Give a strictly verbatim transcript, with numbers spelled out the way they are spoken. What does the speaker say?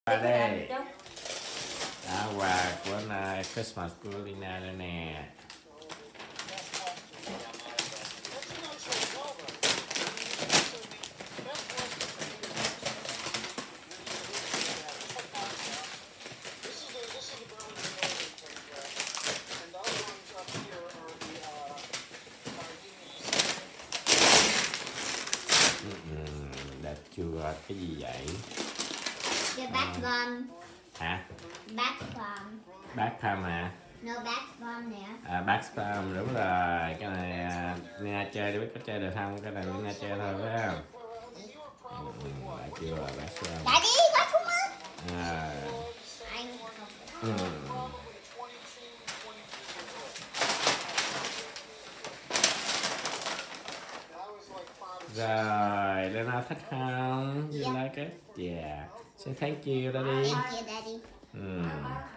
Qua đây. Đó, quà của uh, Christmas của Lina đây nè. Đẹp chưa? Cái gì vậy? The bath bomb. Hả? Bath bomb. Bath bomb hả? No bath bomb nè. À, bath bomb đúng rồi. Cái này uh, Lina chơi, biết có chơi được không? Cái này Lina chơi thôi phải không? Ừ, đẹp chưa? Bath bomb. Daddy, có thú mực. À. Ừ. Rồi, Lina thích không? You Yeah. like it? Yeah. Say thank you, Daddy. Thank you, Daddy. Ừ.